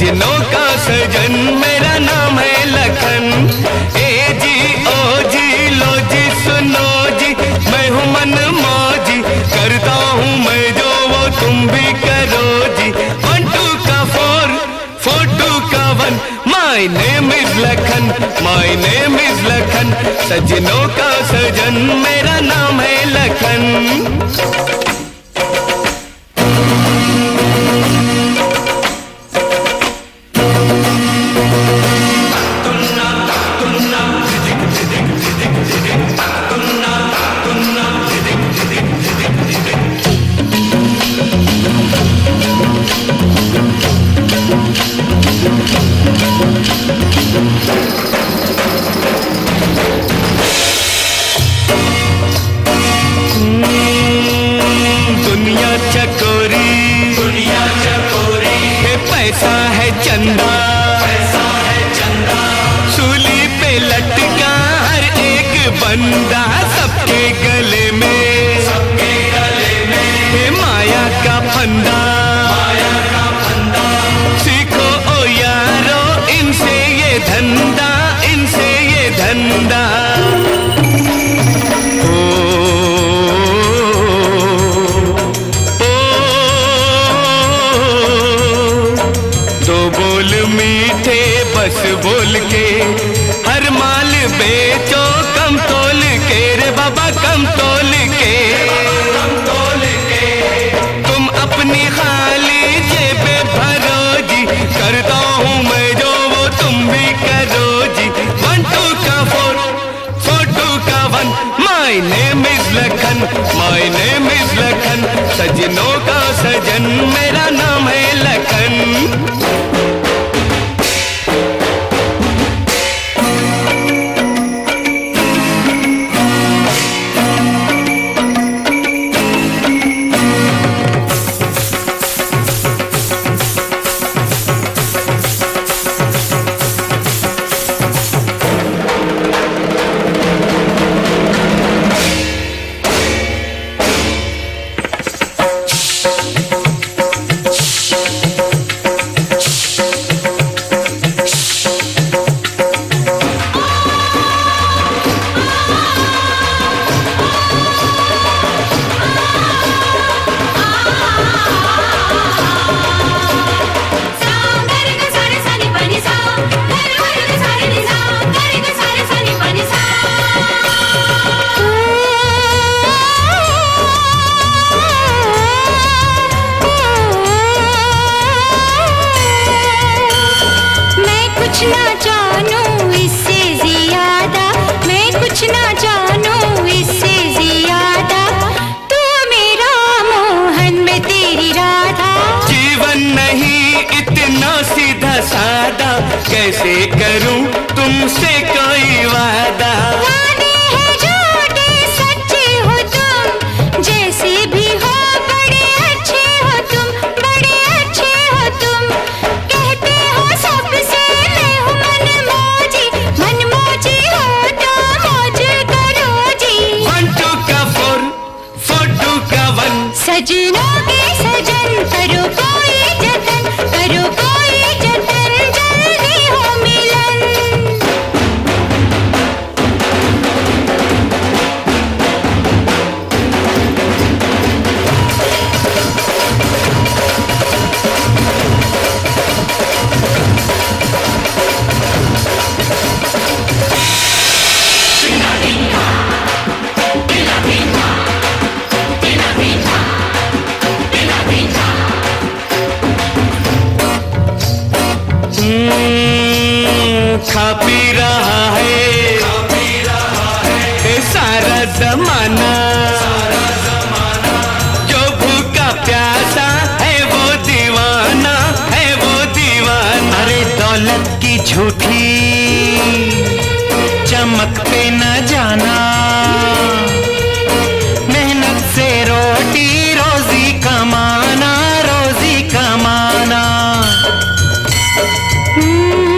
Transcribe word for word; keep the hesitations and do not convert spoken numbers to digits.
सजनों का सजन मेरा नाम है लखन। ए जी ओ जी लो जी सुनो जी, मैं हूँ मन मौजी, करता हूँ मैं जो वो तुम भी करो जी। वन टू का फोर, फोर टू का one, my name is Lakhan, my name is Lakhan. सजनों का सजन मेरा नाम है लखन। दुनिया चकोरी, दुनिया चकोरी है, पैसा है चंदा, पैसा है चंदा। सूली पे लटका हर एक बंदा, सबके गले में, सबके गले में है माया का फंदा, माया का फंदा। सीखो ओ यारो इनसे ये धंधा, इनसे ये धंधा। मीठे बस बोल के हर माल बेचो, कम तोल के रे बाबा, कम तोल के, कम तोल के। तुम अपनी खाली जेबे भरो जी, करता हूँ मैं जो वो तुम भी करो जी। वन टू का फोर, फोर टू का one, my name is Lakhan, my name is Lakhan. सजनों का सजन मेरा नाम है लखन। सादा कैसे करूं तुमसे कोई वादा, वादे हैं झूठे सच्चे हो तुम, जैसे भी हो बड़े अच्छे हो तुम, बड़े अच्छे हो तुम। कहते हो सबसे मैं हूँ मन मौजी, मन मौजी हो तो मौज करो जी। वन टू का फोर, फोर टू का वन, सजनों के सजन करो कोई जतन, करो कोई जतन, जल्दी हो मिलन। खा पी रहा है, खा पी रहा है सारा जमाना, सारा जमाना। जो भूखा प्यासा है वो दीवाना, है वो दीवाना। अरे दौलत की झूठी चमक पे न जाना, मेहनत से रोटी रोजी कमाना, रोजी कमाना।